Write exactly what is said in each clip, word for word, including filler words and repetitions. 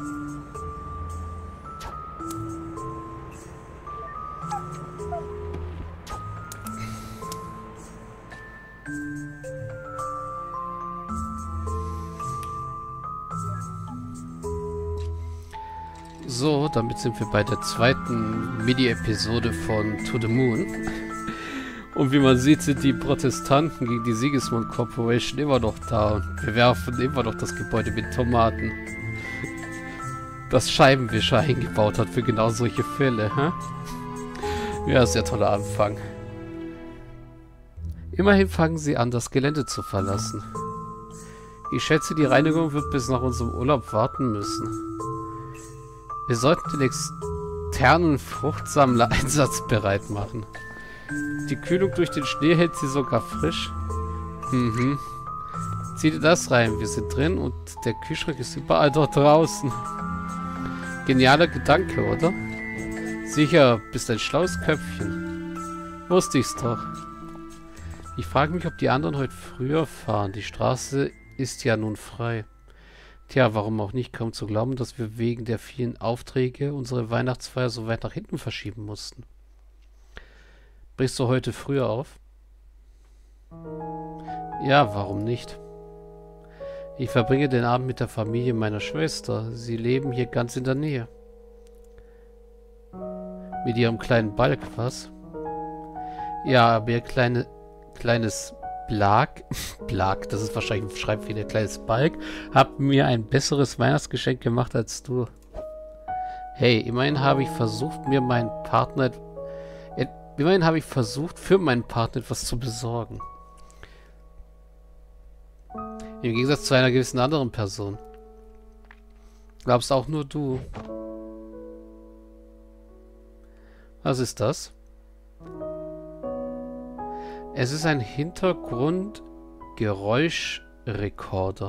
So, damit sind wir bei der zweiten Mini-Episode von To the Moon. Und wie man sieht, sind die Protestanten gegen die Sigismund Corporation immer noch da. Und wir werfen immer noch das Gebäude mit Tomaten. Das Scheibenwischer eingebaut hat für genau solche Fälle. Hä? Ja, sehr toller Anfang. Immerhin fangen sie an, das Gelände zu verlassen. Ich schätze, die Reinigung wird bis nach unserem Urlaub warten müssen. Wir sollten den externen Fruchtsammler einsatzbereit machen. Die Kühlung durch den Schnee hält sie sogar frisch. Mhm. Zieh dir das rein. Wir sind drin und der Kühlschrank ist überall dort draußen. Genialer Gedanke, oder? Sicher, bist ein schlaues Köpfchen. Wusste ich's doch. Ich frage mich, ob die anderen heute früher fahren. Die Straße ist ja nun frei. Tja, warum auch nicht, kaum zu glauben, dass wir wegen der vielen Aufträge unsere Weihnachtsfeier so weit nach hinten verschieben mussten. Brichst du heute früher auf? Ja, warum nicht? Ich verbringe den Abend mit der Familie meiner Schwester. Sie leben hier ganz in der Nähe. Mit ihrem kleinen Balk, was? Ja, aber ihr kleine, kleines Blag, Blag, das ist wahrscheinlich ein Schreibfehler, kleines Balk, hat mir ein besseres Weihnachtsgeschenk gemacht als du. Hey, immerhin habe ich versucht, mir meinen Partner, äh, immerhin habe ich versucht, für meinen Partner etwas zu besorgen. Im Gegensatz zu einer gewissen anderen Person. Glaubst auch nur du. Was ist das? Es ist ein Hintergrundgeräuschrekorder.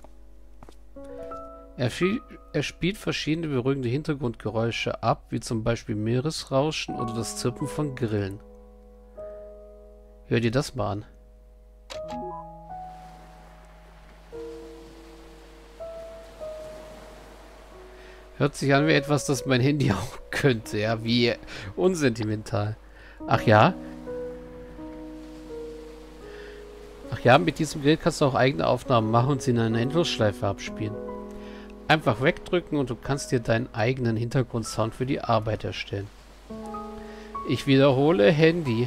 Er, er spielt verschiedene beruhigende Hintergrundgeräusche ab, wie zum Beispiel Meeresrauschen oder das Zirpen von Grillen. Hör dir das mal an. Hört sich an wie etwas, das mein Handy auch könnte. Ja, wie unsentimental. Ach ja? Ach ja, mit diesem Gerät kannst du auch eigene Aufnahmen machen und sie in einer Endlosschleife abspielen. Einfach wegdrücken und du kannst dir deinen eigenen Hintergrundsound für die Arbeit erstellen. Ich wiederhole, Handy.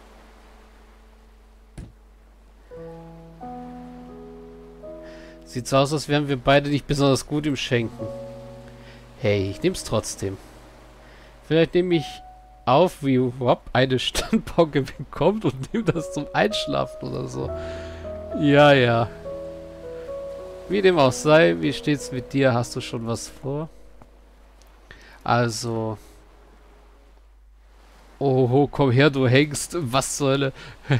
Sieht so aus, als wären wir beide nicht besonders gut im Schenken. Hey, ich nehm's trotzdem. Vielleicht nehme ich auf, wie Rob eine Standpauke bekommt und nehme das zum Einschlafen oder so. Ja, ja. Wie dem auch sei, wie steht's mit dir? Hast du schon was vor? Also... Oh, komm her, du Hengst. Was soll...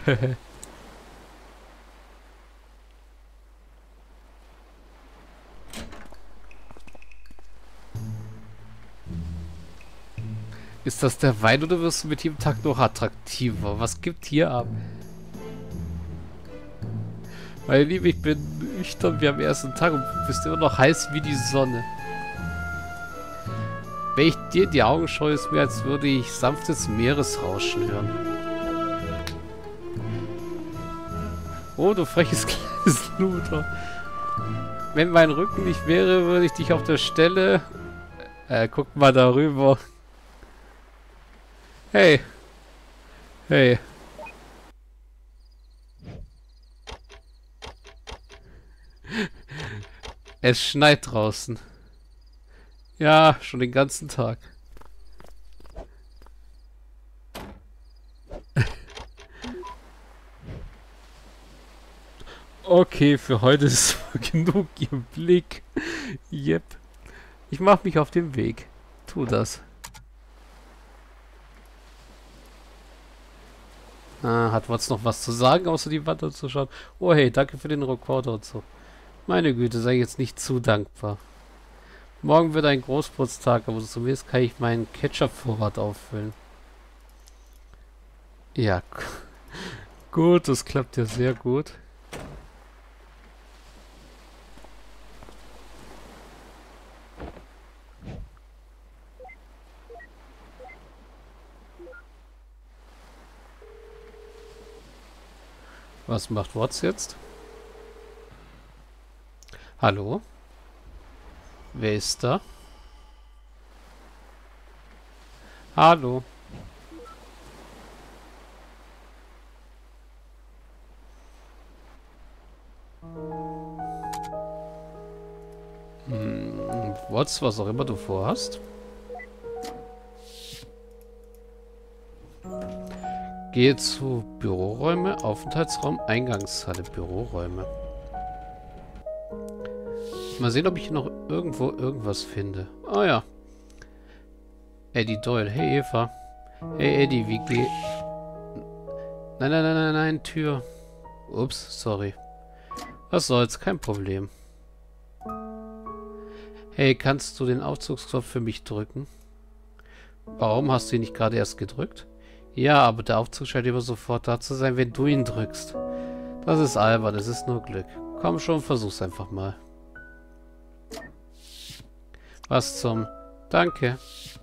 Ist das der Wein oder wirst du mit jedem Tag noch attraktiver? Was gibt hier ab? Meine Liebe, ich bin nüchtern wie am ersten Tag und du bist immer noch heiß wie die Sonne. Wenn ich dir in die Augen schaue, ist mir, als würde ich sanftes Meeresrauschen hören. Oh, du freches kleines Luder. Wenn mein Rücken nicht wäre, würde ich dich auf der Stelle... Äh, guck mal darüber. Hey. Hey. Es schneit draußen. Ja, schon den ganzen Tag. Okay, für heute ist genug ihr Blick. Yep. Ich mache mich auf den Weg. Tu das. Ah, hat Watts noch was zu sagen, außer die Wand anzuschauen? Oh hey, danke für den Rekorder und so. Meine Güte, sei jetzt nicht zu dankbar. Morgen wird ein Großputztag, aber zumindest kann ich meinen Ketchup-Vorrat auffüllen. Ja, gut, das klappt ja sehr gut. Was macht Watts jetzt? Hallo? Wer ist da? Hallo? Hm, Watts, was auch immer du vorhast. Gehe zu Büroräume, Aufenthaltsraum, Eingangshalle, Büroräume. Mal sehen, ob ich noch irgendwo irgendwas finde. Ah ja. Eddie Doyle. Hey Eva. Hey Eddie, wie geht... Nein, nein, nein, nein, nein, Tür. Ups, sorry. Was soll's, kein Problem. Hey, kannst du den Aufzugsknopf für mich drücken? Warum hast du ihn nicht gerade erst gedrückt? Ja, aber der Aufzug scheint immer sofort da zu sein, wenn du ihn drückst. Das ist albern, es ist nur Glück. Komm schon, versuch's einfach mal. Was zum... Danke.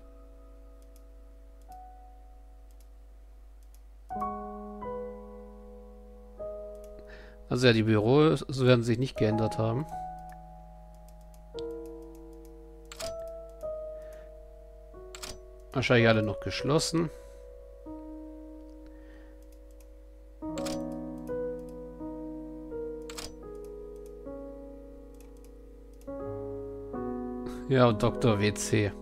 Also ja, die Büros werden sich nicht geändert haben. Wahrscheinlich alle noch geschlossen. Ja, und Doktor W C.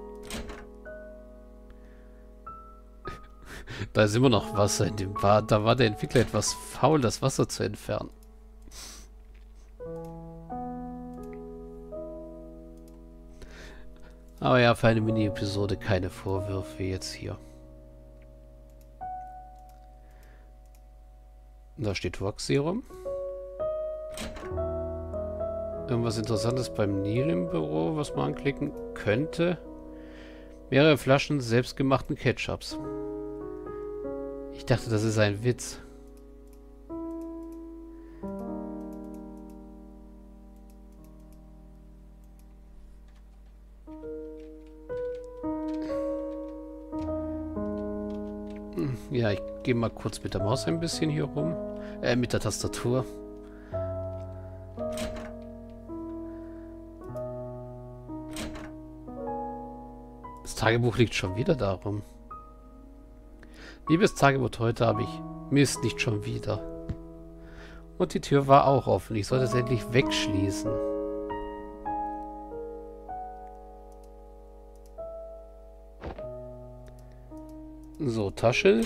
Da ist immer noch Wasser in dem Bad. Da war der Entwickler etwas faul, das Wasser zu entfernen. Aber ja, für eine Mini-Episode keine Vorwürfe jetzt hier. Da steht Roxy rum. Irgendwas Interessantes beim Neil im Büro, was man anklicken könnte. Mehrere Flaschen selbstgemachten Ketchups. Ich dachte, das ist ein Witz. Ja, ich gehe mal kurz mit der Maus ein bisschen hier rum. Äh, mit der Tastatur. Das Tagebuch liegt schon wieder darum. Liebes Tagebuch, heute habe ich... Mist, nicht schon wieder. Und die Tür war auch offen. Ich sollte es endlich wegschließen. So, Tasche.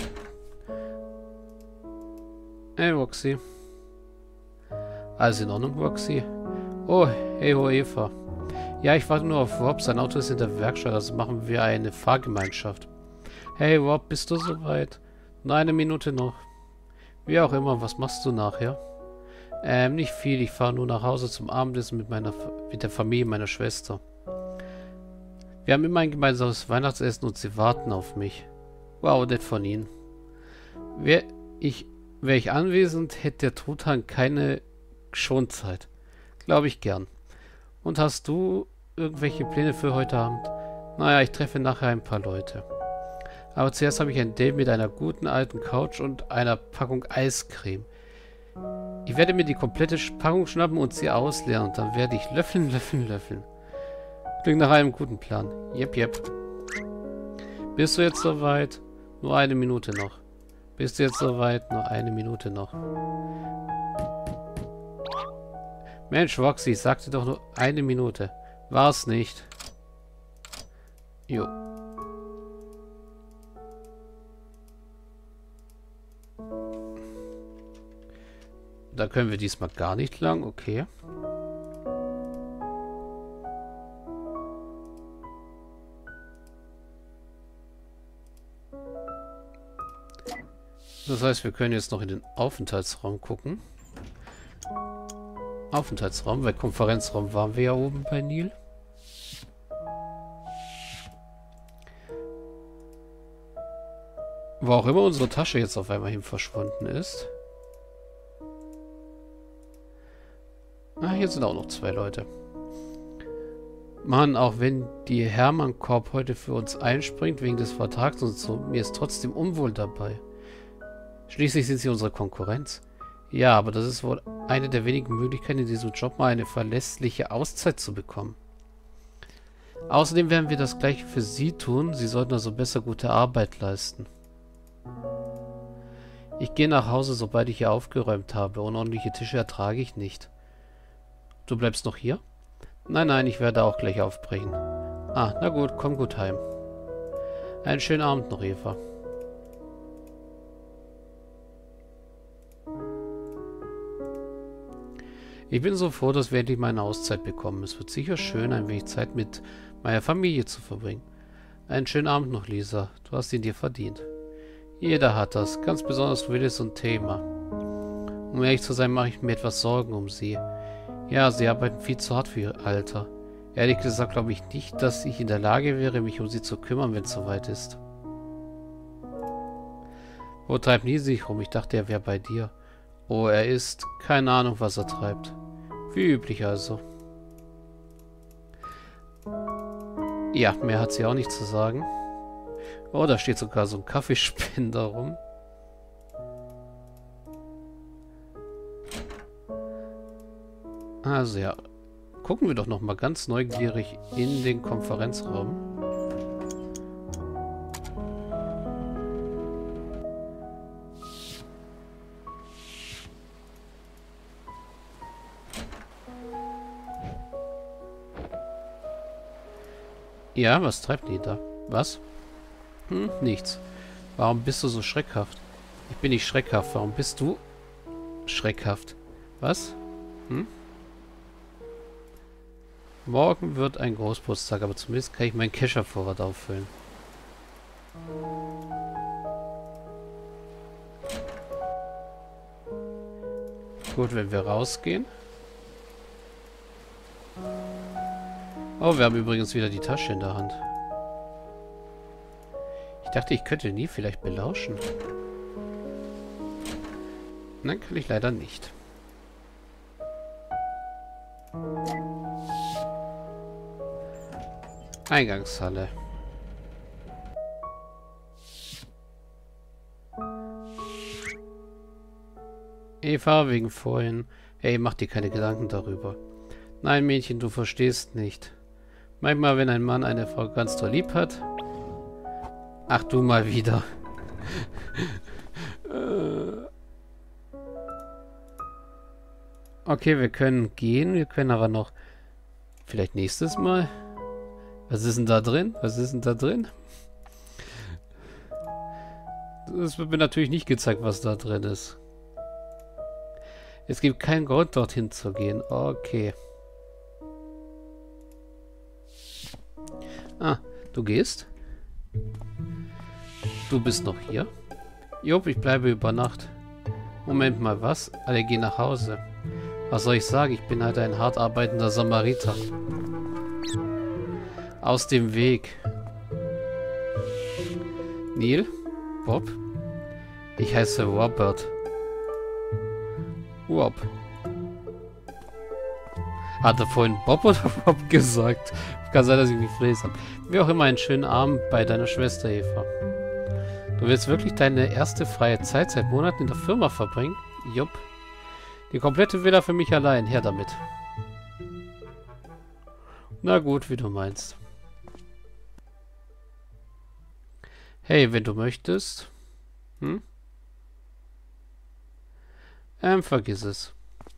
Hey, Roxy. Alles in Ordnung, Roxy? Oh, hey, ho, Eva. Ja, ich warte nur auf Rob. Sein Auto ist in der Werkstatt, also machen wir eine Fahrgemeinschaft. Hey, Rob, bist du soweit? Nur eine Minute noch. Wie auch immer, was machst du nachher? Ähm, nicht viel. Ich fahre nur nach Hause zum Abendessen mit meiner, mit der Familie meiner Schwester. Wir haben immer ein gemeinsames Weihnachtsessen und sie warten auf mich. Wow, nett von ihnen. Wäre ich, wär ich anwesend, hätte der Truthahn keine Schonzeit. Glaube ich gern. Und hast du irgendwelche Pläne für heute Abend? Naja, ich treffe nachher ein paar Leute. Aber zuerst habe ich ein Date mit einer guten alten Couch und einer Packung Eiscreme. Ich werde mir die komplette Packung schnappen und sie ausleeren. Und dann werde ich löffeln, löffeln, löffeln. Klingt nach einem guten Plan. Jep, jep. Bist du jetzt soweit? Nur eine Minute noch. Bist du jetzt soweit? Nur eine Minute noch. Mensch, Roxy, ich sagte doch nur eine Minute. War's nicht. Jo. Da können wir diesmal gar nicht lang, okay. Das heißt, wir können jetzt noch in den Aufenthaltsraum gucken. Aufenthaltsraum, bei Konferenzraum waren wir ja oben bei Neil. Wo auch immer unsere Tasche jetzt auf einmal hin verschwunden ist. Ah, hier sind auch noch zwei Leute. Mann, auch wenn die Hermann Corp heute für uns einspringt wegen des Vertrags und so, mir ist trotzdem unwohl dabei. Schließlich sind sie unsere Konkurrenz. Ja, aber das ist wohl eine der wenigen Möglichkeiten, in diesem Job mal eine verlässliche Auszeit zu bekommen. Außerdem werden wir das gleiche für Sie tun. Sie sollten also besser gute Arbeit leisten. Ich gehe nach Hause, sobald ich hier aufgeräumt habe. Unordentliche Tische ertrage ich nicht. Du bleibst noch hier? Nein, nein, ich werde auch gleich aufbrechen. Ah, na gut, komm gut heim. Einen schönen Abend noch, Eva. Ich bin so froh, dass wir endlich mal eine Auszeit bekommen. Es wird sicher schön, ein wenig Zeit mit meiner Familie zu verbringen. Einen schönen Abend noch, Lisa. Du hast ihn dir verdient. Jeder hat das, ganz besonders Willis und Thema. Um ehrlich zu sein, mache ich mir etwas Sorgen um sie. Ja, sie arbeiten viel zu hart für ihr Alter. Ehrlich gesagt glaube ich nicht, dass ich in der Lage wäre, mich um sie zu kümmern, wenn es soweit ist. Wo treibt nie sich rum? Ich dachte, er wäre bei dir. Oh, er ist... Keine Ahnung, was er treibt. Wie üblich also. Ja, mehr hat sie auch nicht zu sagen. Oh, da steht sogar so ein Kaffeespender rum. Also ja, gucken wir doch noch mal ganz neugierig in den Konferenzraum. Ja, was treibt die da? Was? Hm, nichts. Warum bist du so schreckhaft? Ich bin nicht schreckhaft. Warum bist du schreckhaft? Was? Hm? Morgen wird ein Großgeburtstag, aber zumindest kann ich meinen Keschervorrat auffüllen. Gut, wenn wir rausgehen. Oh, wir haben übrigens wieder die Tasche in der Hand. Ich dachte, ich könnte nie vielleicht belauschen. Nein, kann ich leider nicht. Eingangshalle. Eva, wegen vorhin. Hey, mach dir keine Gedanken darüber. Nein, Mädchen, du verstehst nicht. Manchmal, wenn ein Mann eine Frau ganz toll lieb hat... Ach, du mal wieder. Okay, wir können gehen. Wir können aber noch... Vielleicht nächstes Mal... Was ist denn da drin? Was ist denn da drin? Es wird mir natürlich nicht gezeigt, was da drin ist. Es gibt keinen Grund, dorthin zu gehen. Okay. Ah, du gehst? Du bist noch hier? Jupp, ich bleibe über Nacht. Moment mal, was? Alle gehen nach Hause. Was soll ich sagen? Ich bin halt ein hart arbeitender Samariter. Aus dem Weg. Neil? Bob? Ich heiße Robert. Rob. Hat er vorhin Bob oder Bob gesagt? Kann sein, dass ich mich verlesen habe. Wie auch immer, einen schönen Abend bei deiner Schwester Eva. Du willst wirklich deine erste freie Zeit seit Monaten in der Firma verbringen? Jupp. Die komplette Villa für mich allein. Her damit. Na gut, wie du meinst. Hey, wenn du möchtest. Hm? Ähm, vergiss es.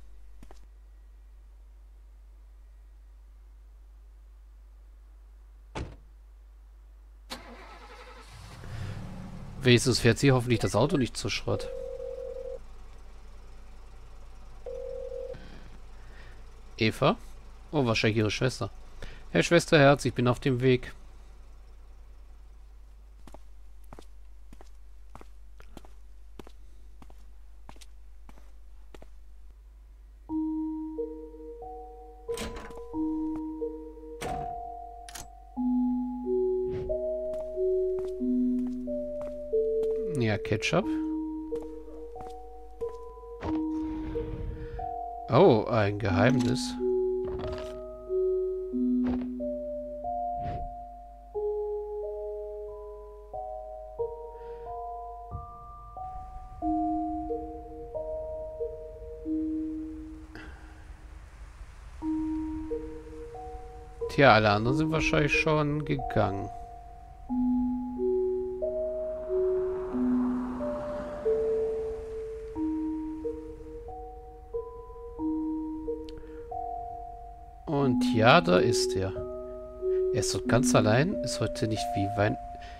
Wenigstens fährt sie hoffentlich das Auto nicht zu Schrott. Eva? Oh, wahrscheinlich ihre Schwester. Herr Schwesterherz, ich bin auf dem Weg. Ja, Ketchup. Oh, ein Geheimnis. Tja, alle anderen sind wahrscheinlich schon gegangen. Und ja, da ist er. Er ist so ganz allein, ist heute nicht wie Weihnachten.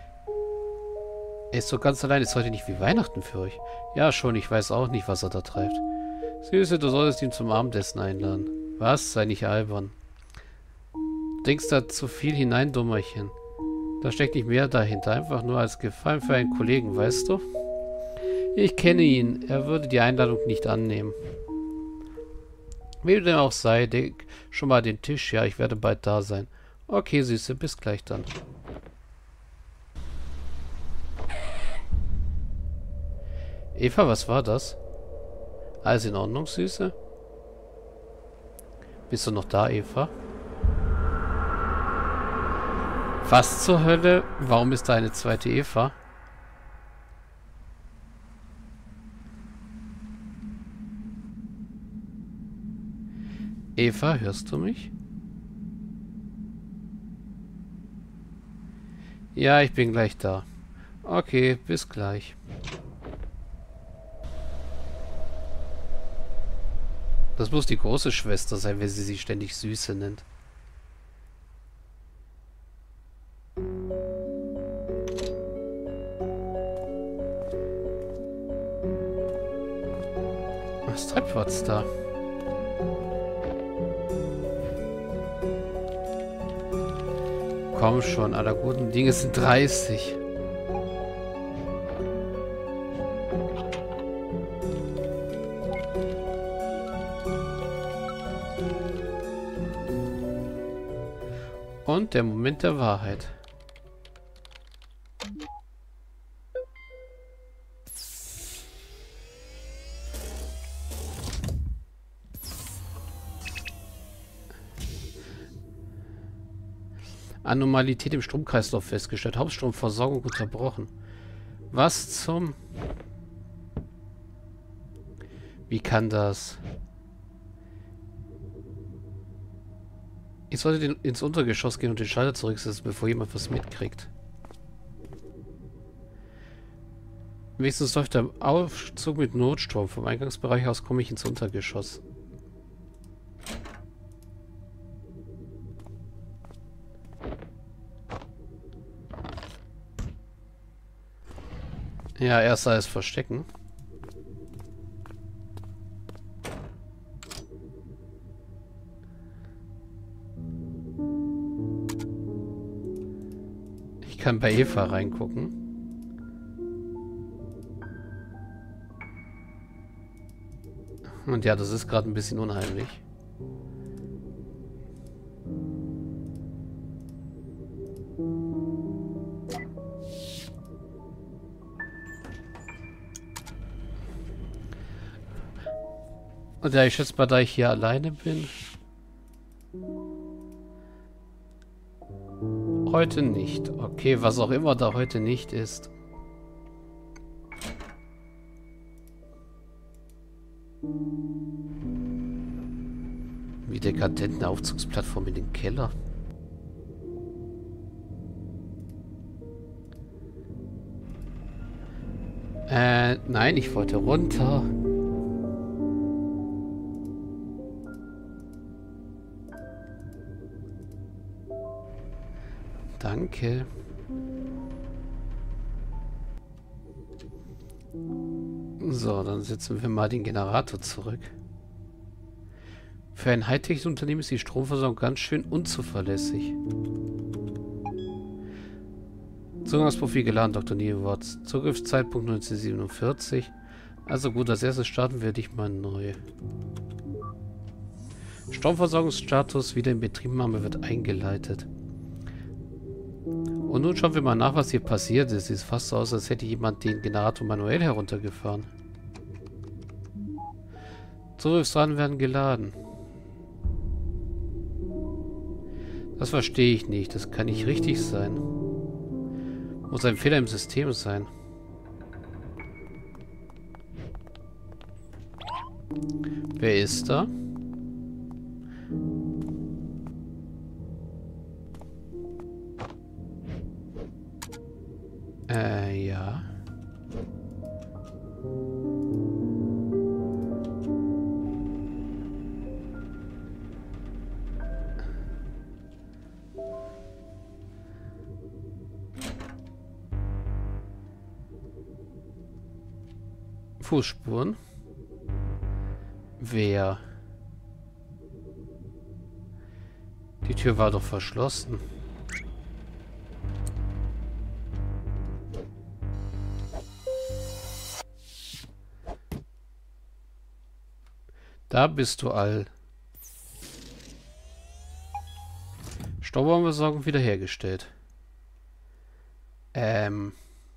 Er ist so ganz allein, ist heute nicht wie Weihnachten für euch. Ja, schon, ich weiß auch nicht, was er da treibt. Süße, du solltest ihn zum Abendessen einladen. Was? Sei nicht albern. Du denkst da zu viel hinein, Dummerchen. Da steckt nicht mehr dahinter, einfach nur als Gefallen für einen Kollegen, weißt du? Ich kenne ihn, er würde die Einladung nicht annehmen. Wie du denn auch sei, deck schon mal den Tisch, ja, ich werde bald da sein. Okay, Süße, bis gleich dann. Eva, was war das? Alles in Ordnung, Süße? Bist du noch da, Eva? Was zur Hölle? Warum ist da eine zweite Eva? Eva, hörst du mich? Ja, ich bin gleich da. Okay, bis gleich. Das muss die große Schwester sein, wenn sie sie ständig Süße nennt. Was treibt's da? Komm schon, aller guten Dinge sind dreißig. Und der Moment der Wahrheit. Anomalität im Stromkreislauf festgestellt. Hauptstromversorgung unterbrochen. Was zum... Wie kann das... Ich sollte den, ins Untergeschoss gehen und den Schalter zurücksetzen, bevor jemand was mitkriegt. Wenigstens läuft der Aufzug mit Notstrom. Vom Eingangsbereich aus komme ich ins Untergeschoss. Ja, erst alles verstecken. Ich kann bei Eva reingucken. Und ja, das ist gerade ein bisschen unheimlich. Und ja, ich schätze mal, da ich hier alleine bin. Heute nicht. Okay, was auch immer da heute nicht ist. Wie dekadent eine Aufzugsplattform in den Keller. Äh, nein, ich wollte runter. Danke. So, dann setzen wir mal den Generator zurück. Für ein Hightech-Unternehmen ist die Stromversorgung ganz schön unzuverlässig. Zugangsprofil geladen, Doktor Neil Watts. Zugriffszeitpunkt neunzehnhundertsiebenundvierzig. Also gut, als erstes starten wir dich mal neu. Stromversorgungsstatus wieder in Betriebnahme wird eingeleitet. Und nun schauen wir mal nach, was hier passiert ist. Sieht fast so aus, als hätte jemand den Generator manuell heruntergefahren. Zugriffsdaten werden geladen. Das verstehe ich nicht. Das kann nicht richtig sein. Muss ein Fehler im System sein. Wer ist da? Fußspuren. Wer? Die Tür war doch verschlossen. Da bist du all. Staubsaugerversorgung wiederhergestellt. Ähm.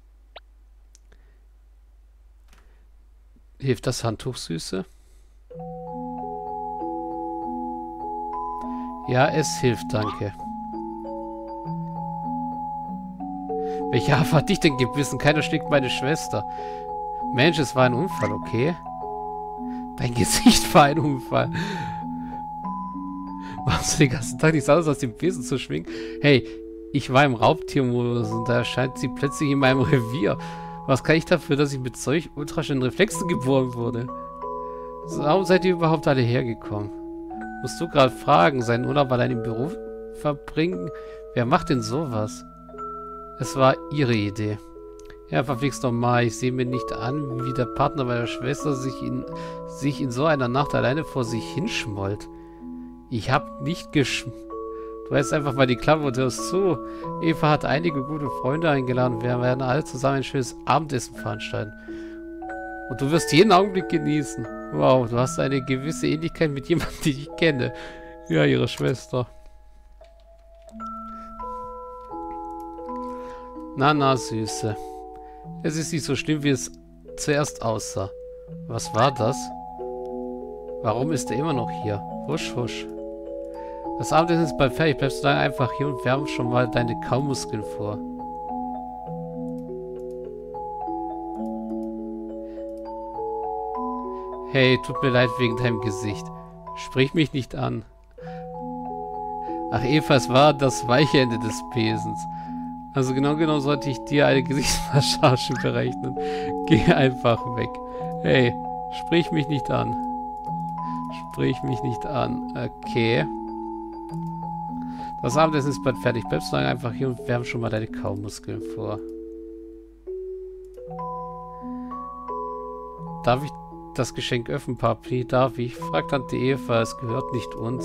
Hilft das Handtuch, Süße? Ja, es hilft, danke. Welche Hafer hat dich denn gebissen? Keiner schlägt meine Schwester. Mensch, es war ein Unfall, okay? Dein Gesicht war ein Unfall. Machst du den ganzen Tag nichts anderes, als den Besen zu schwingen? Hey, ich war im Raubtiermodus und da erscheint sie plötzlich in meinem Revier. Was kann ich dafür, dass ich mit solch ultraschnellen Reflexen geboren wurde? Warum seid ihr überhaupt alle hergekommen? Musst du gerade fragen, seinen Urlaub allein im Büro verbringen? Wer macht denn sowas? Es war ihre Idee. Ja, verflixt normal. Ich sehe mir nicht an, wie der Partner meiner Schwester sich in, sich in so einer Nacht alleine vor sich hinschmollt. Ich hab nicht gesch... Du hältst einfach mal die Klappe und hörst zu. Eva hat einige gute Freunde eingeladen. Wir werden alle zusammen ein schönes Abendessen veranstalten. Und du wirst jeden Augenblick genießen. Wow, du hast eine gewisse Ähnlichkeit mit jemandem, den ich kenne. Ja, ihre Schwester. Na, na, Süße. Es ist nicht so schlimm, wie es zuerst aussah. Was war das? Warum ist er immer noch hier? Husch, husch. Das Abendessen ist bald fertig. Bleibst du dann einfach hier und wärmst schon mal deine Kaumuskeln vor. Hey, tut mir leid wegen deinem Gesicht. Sprich mich nicht an. Ach Eva, es war das weiche Ende des Besens. Also genau genau sollte ich dir eine Gesichtsmassage berechnen. Geh einfach weg. Hey, sprich mich nicht an. Sprich mich nicht an. Okay. Das Abendessen ist bald fertig. Bleibst du dann einfach hier und wärm schon mal deine Kaumuskeln vor. Darf ich das Geschenk öffnen, Papi? Darf ich? Fragt Tante Eva, es gehört nicht uns.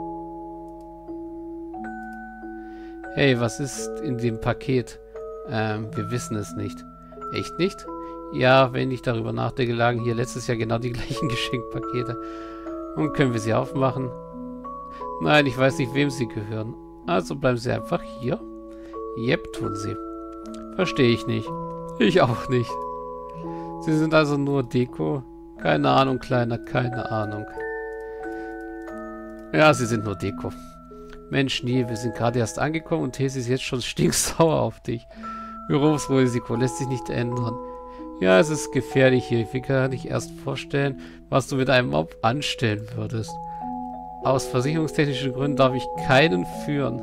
Hey, was ist in dem Paket? Ähm, wir wissen es nicht. Echt nicht? Ja, wenn ich darüber nachdenke, lagen hier letztes Jahr genau die gleichen Geschenkpakete. Und können wir sie aufmachen? Nein, ich weiß nicht, wem sie gehören. Also bleiben sie einfach hier? Jep, tun sie. Verstehe ich nicht. Ich auch nicht. Sie sind also nur Deko? Keine Ahnung, Kleiner, keine Ahnung. Ja, sie sind nur Deko. Mensch, Neil, wir sind gerade erst angekommen und Tesi ist jetzt schon stinksauer auf dich. Berufsrisiko lässt sich nicht ändern. Ja, es ist gefährlich hier. Ich will gar nicht erst vorstellen, was du mit einem Mob anstellen würdest. Aus versicherungstechnischen Gründen darf ich keinen führen.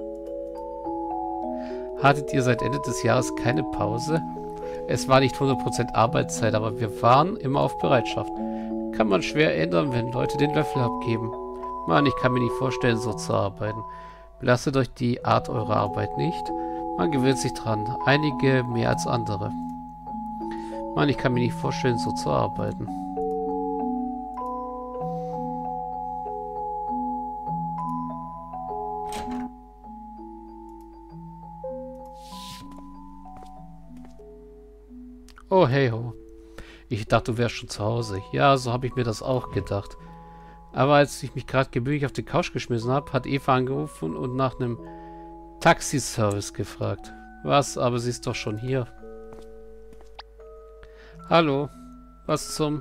Hattet ihr seit Ende des Jahres keine Pause? Es war nicht hundert Prozent Arbeitszeit, aber wir waren immer auf Bereitschaft. Kann man schwer ändern, wenn Leute den Löffel abgeben. Mann, ich kann mir nicht vorstellen, so zu arbeiten. Belastet euch die Art eurer Arbeit nicht. Man gewöhnt sich dran. Einige mehr als andere. Mann, ich kann mir nicht vorstellen, so zu arbeiten. Oh, hey ho. Ich dachte, du wärst schon zu Hause. Ja, so habe ich mir das auch gedacht. Aber als ich mich gerade gemütlich auf die Couch geschmissen habe, hat Eva angerufen und nach einem Taxiservice gefragt. Was? Aber sie ist doch schon hier. Hallo? Was zum...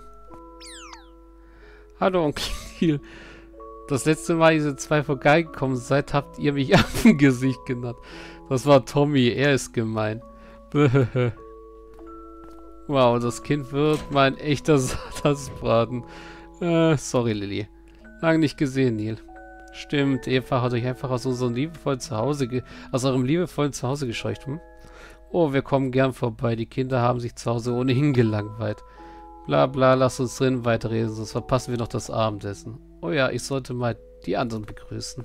Hallo, Onkel Neil. Das letzte Mal, ihr zwei vorbeigekommen seid, habt ihr mich Affengesicht genannt. Das war Tommy, er ist gemein. Wow, das Kind wird mein echter Satansbraten. Äh, sorry, Lilly. Lange nicht gesehen, Neil. Stimmt, Eva hat euch einfach aus unserem liebevollen Zuhause, ge aus eurem liebevollen Zuhause gescheucht, hm? Oh, wir kommen gern vorbei. Die Kinder haben sich zu Hause ohnehin gelangweilt. Bla bla, lasst uns drin weiterreden, sonst verpassen wir noch das Abendessen. Oh ja, ich sollte mal die anderen begrüßen.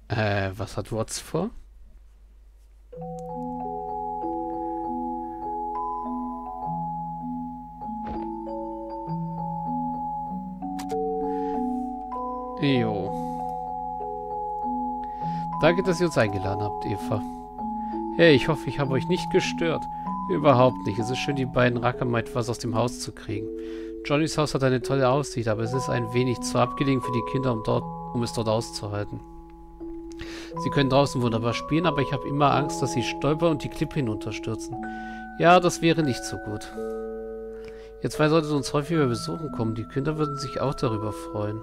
Äh, was hat Watts vor? Jo. Danke, dass ihr uns eingeladen habt, Eva. Hey, ich hoffe, ich habe euch nicht gestört. Überhaupt nicht. Es ist schön, die beiden Racker mal etwas aus dem Haus zu kriegen. Johnnys Haus hat eine tolle Aussicht, aber es ist ein wenig zu abgelegen für die Kinder, um, dort, um es dort auszuhalten. Sie können draußen wunderbar spielen, aber ich habe immer Angst, dass sie stolpern und die Klippe hinunterstürzen. Ja, das wäre nicht so gut. Ihr zwei solltet uns häufiger besuchen kommen. Die Kinder würden sich auch darüber freuen.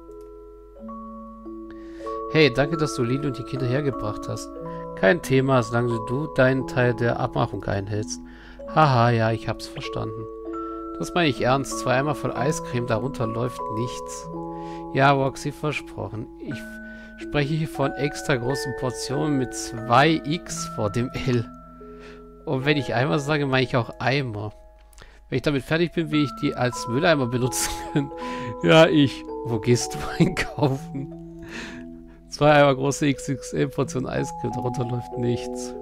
Hey, danke, dass du Lili und die Kinder hergebracht hast. Kein Thema, solange du deinen Teil der Abmachung einhältst. Haha, ja, ich hab's verstanden. Das meine ich ernst. Zwei Eimer voll Eiscreme, darunter läuft nichts. Ja, Roxy, versprochen. Ich spreche hier von extra großen Portionen mit zwei X vor dem L. Und wenn ich Eimer sage, meine ich auch Eimer. Wenn ich damit fertig bin, will ich die als Mülleimer benutzen können. Ja, ich. Wo gehst du einkaufen? Zwei Eimer große X X L-Portionen Eiscreme, darunter läuft nichts.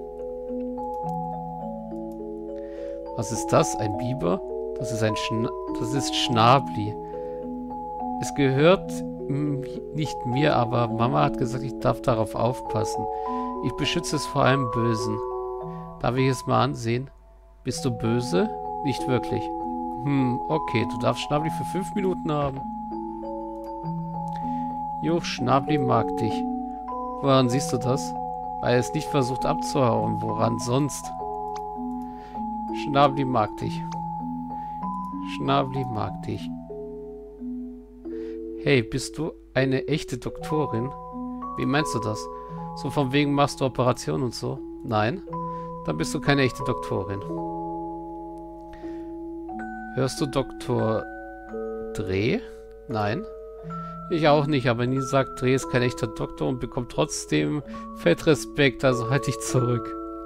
Was ist das? Ein Biber? Das ist ein Schna das ist Schnabli. Es gehört nicht mir, aber Mama hat gesagt, ich darf darauf aufpassen. Ich beschütze es vor allem Bösen. Darf ich es mal ansehen? Bist du böse? Nicht wirklich. Hm, okay, du darfst Schnabli für fünf Minuten haben. Jo, Schnabli mag dich. Woran siehst du das? Weil er es nicht versucht abzuhauen. Woran sonst? Schnabli mag dich. Schnabli mag dich. Hey, bist du eine echte Doktorin? Wie meinst du das? So von wegen machst du Operationen und so? Nein? Dann bist du keine echte Doktorin. Hörst du Doktor Dreh? Nein? Ich auch nicht, aber nie sagt, Dreh ist kein echter Doktor und bekommt trotzdem Fettrespekt, also halte ich zurück.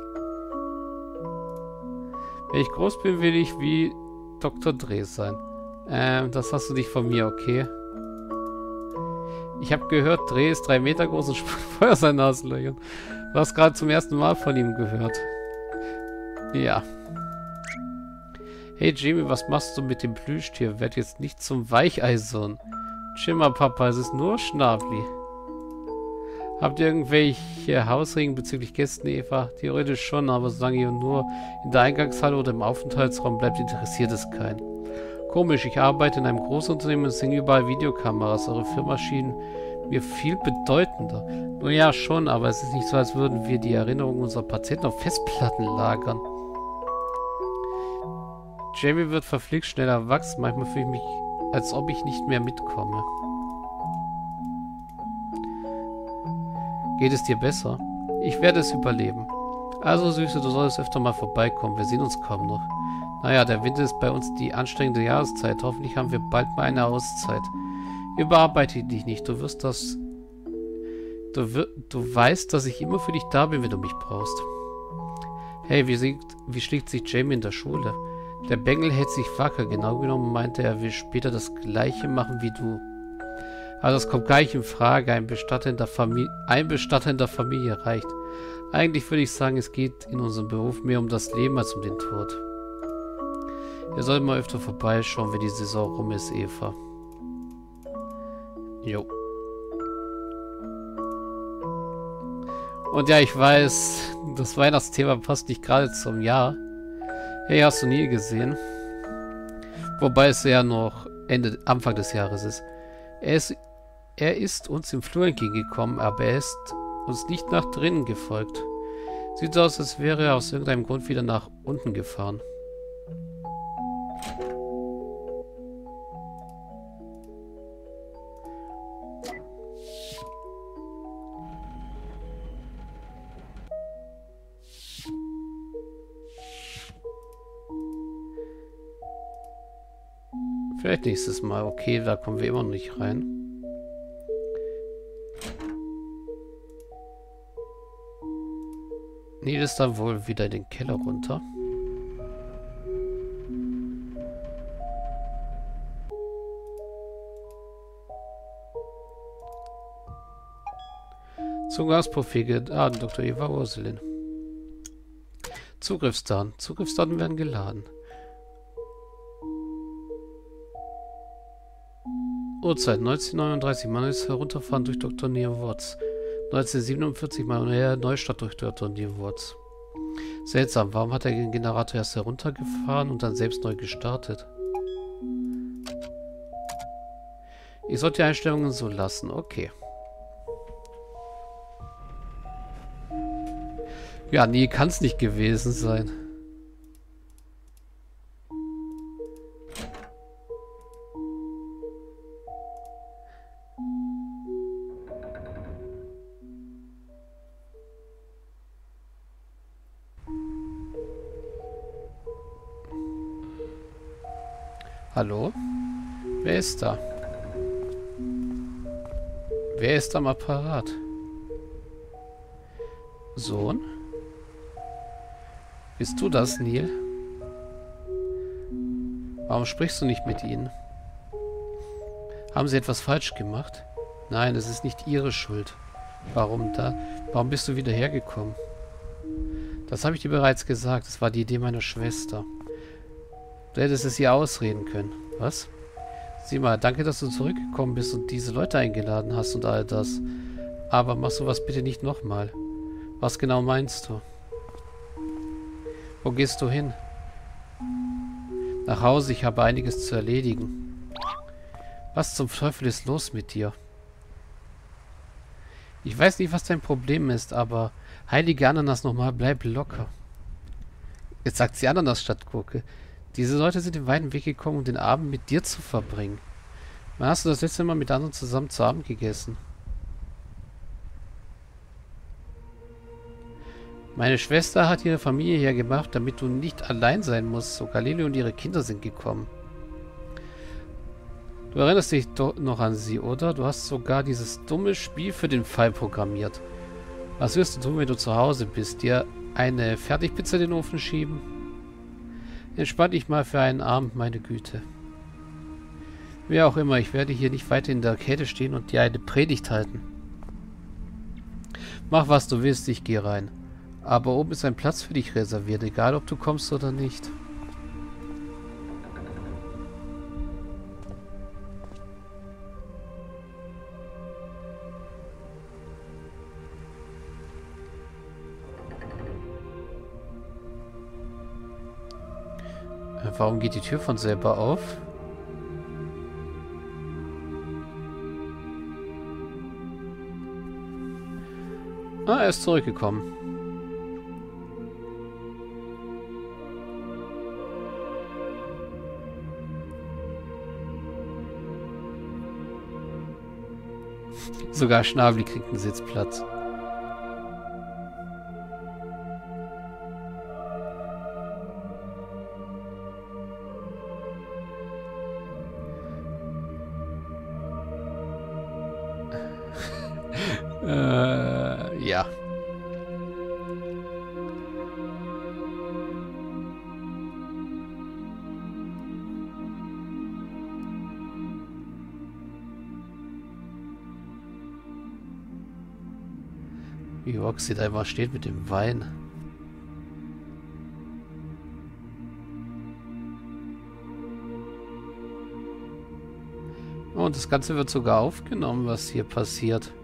Wenn ich groß bin, will ich wie Doktor Dreh sein. Ähm, das hast du nicht von mir, okay? Ich habe gehört, Dreh ist drei Meter groß und spuckt Feuer aus seinen Nasenlöchern. Du hast gerade zum ersten Mal von ihm gehört. Ja. Hey Jamie, was machst du mit dem Plüschtier? Werd jetzt nicht zum Weicheisern. Schimmer, Papa, es ist nur Schnabli. Habt ihr irgendwelche Hausregeln bezüglich Gästen, Eva? Theoretisch schon, aber solange ihr nur in der Eingangshalle oder im Aufenthaltsraum bleibt, interessiert es keinen. Komisch, ich arbeite in einem Großunternehmen und sehe überall Videokameras. Eure Firma schien mir viel bedeutender. Nun ja, schon, aber es ist nicht so, als würden wir die Erinnerungen unserer Patienten auf Festplatten lagern. Jamie wird verflixt schnell erwachsen. Manchmal fühle ich mich, als ob ich nicht mehr mitkomme. Geht es dir besser? Ich werde es überleben. Also Süße, du solltest öfter mal vorbeikommen. Wir sehen uns kaum noch. Naja, der Winter ist bei uns die anstrengende Jahreszeit. Hoffentlich haben wir bald mal eine Auszeit. Überarbeite dich nicht. Du wirst das... Du, wir, du weißt, dass ich immer für dich da bin, wenn du mich brauchst. Hey, wie, sieht, wie schlägt sich Jamie in der Schule? Der Bengel hält sich wacker. Genau genommen meinte er, er will später das Gleiche machen wie du. Aber das kommt gar nicht in Frage. Ein Bestatter in der Familie, ein Bestatter in der Familie reicht. Eigentlich würde ich sagen, es geht in unserem Beruf mehr um das Leben als um den Tod. Ihr sollt mal öfter vorbeischauen, wenn die Saison rum ist, Eva. Jo. Und ja, ich weiß, das Weihnachtsthema passt nicht gerade zum Jahr. Hey, hast du nie gesehen? Wobei es ja noch Ende, Anfang des Jahres ist. Er ist, er ist uns im Flur entgegengekommen, aber er ist uns nicht nach drinnen gefolgt. Sieht so aus, als wäre er aus irgendeinem Grund wieder nach unten gefahren. Vielleicht nächstes Mal. Okay, da kommen wir immer noch nicht rein. Nee, das ist dann wohl wieder in den Keller runter. Zugangsprofil geladen, Doktor Eva Ursulin. Zugriffsdaten. Zugriffsdaten werden geladen. Uhrzeit neunzehnhundertneununddreißig. Manuelles Herunterfahren durch Doktor Neil Watts. neunzehnhundertsiebenundvierzig. Manueller Neustart durch Doktor Neil Watts. Seltsam, warum hat er den Generator erst heruntergefahren und dann selbst neu gestartet? Ich sollte die Einstellungen so lassen. Okay. Ja, nee, kann es nicht gewesen sein. Hallo? Wer ist da? Wer ist am Apparat? Sohn? Bist du das, Neil? Warum sprichst du nicht mit ihnen? Haben sie etwas falsch gemacht? Nein, es ist nicht ihre Schuld. Warum da? Warum bist du wieder hergekommen? Das habe ich dir bereits gesagt. Es war die Idee meiner Schwester. Du hättest es ihr ausreden können. Was? Sieh mal, danke, dass du zurückgekommen bist und diese Leute eingeladen hast und all das. Aber mach sowas bitte nicht nochmal. Was genau meinst du? Wo gehst du hin? Nach Hause, ich habe einiges zu erledigen. Was zum Teufel ist los mit dir? Ich weiß nicht, was dein Problem ist, aber heilige Ananas nochmal, bleib locker. Jetzt sagt sie Ananas statt Gurke. Diese Leute sind den weiten Weg gekommen, um den Abend mit dir zu verbringen. Wann hast du das letzte Mal mit anderen zusammen zu Abend gegessen? Meine Schwester hat ihre Familie hergemacht, damit du nicht allein sein musst. Sogar Lili und ihre Kinder sind gekommen. Du erinnerst dich doch noch an sie, oder? Du hast sogar dieses dumme Spiel für den Fall programmiert. Was wirst du tun, wenn du zu Hause bist? Dir eine Fertigpizza in den Ofen schieben? Entspann dich mal für einen Abend, meine Güte. Wer auch immer, ich werde hier nicht weiter in der Kälte stehen und dir eine Predigt halten. Mach, was du willst, ich gehe rein. Aber oben ist ein Platz für dich reserviert, egal ob du kommst oder nicht. Warum geht die Tür von selber auf? Ah, er ist zurückgekommen. Sogar Schnabel kriegt einen Sitzplatz. äh, ja. Wie Roxy da einfach steht mit dem Wein. Und das Ganze wird sogar aufgenommen, was hier passiert.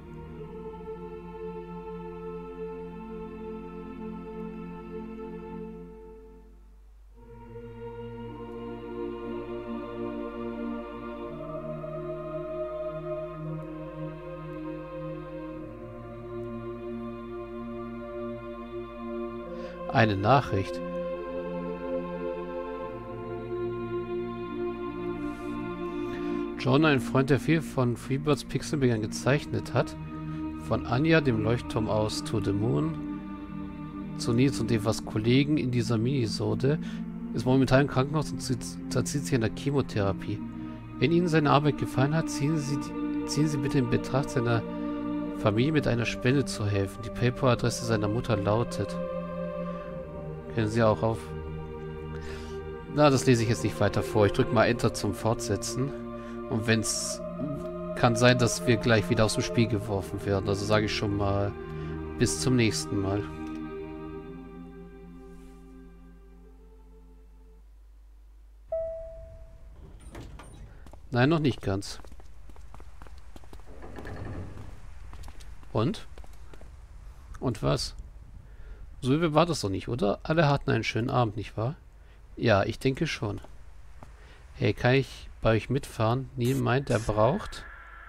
Eine Nachricht. John, ein Freund, der viel von Freebirds Pixelbildern gezeichnet hat. Von Anja, dem Leuchtturm aus To the Moon, zu Nils und Evas Kollegen in dieser Minisode, ist momentan im Krankenhaus und zieht sich an der Chemotherapie. Wenn Ihnen seine Arbeit gefallen hat, ziehen Sie, ziehen Sie bitte in Betracht, seiner Familie mit einer Spende zu helfen. Die PayPal-Adresse seiner Mutter lautet. Können Sie auch auf... Na, das lese ich jetzt nicht weiter vor. Ich drücke mal Enter zum Fortsetzen. Und wenn es kann sein, dass wir gleich wieder aus dem Spiel geworfen werden. Also sage ich schon mal, bis zum nächsten Mal. Nein, noch nicht ganz. Und? Und was? So übel war das doch nicht, oder? Alle hatten einen schönen Abend, nicht wahr? Ja, ich denke schon. Hey, kann ich bei euch mitfahren? Niemand meint, er braucht...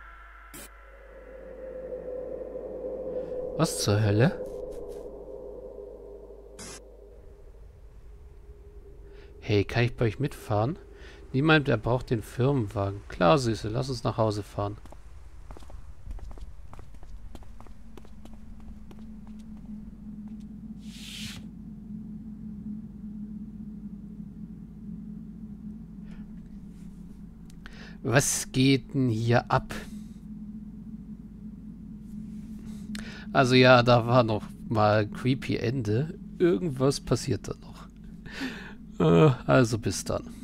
Was zur Hölle? Hey, kann ich bei euch mitfahren? Niemand, der braucht den Firmenwagen. Klar, Süße, lass uns nach Hause fahren. Was geht denn hier ab? Also ja, da war noch mal ein creepy Ende. Irgendwas passiert da noch. Äh, also bis dann.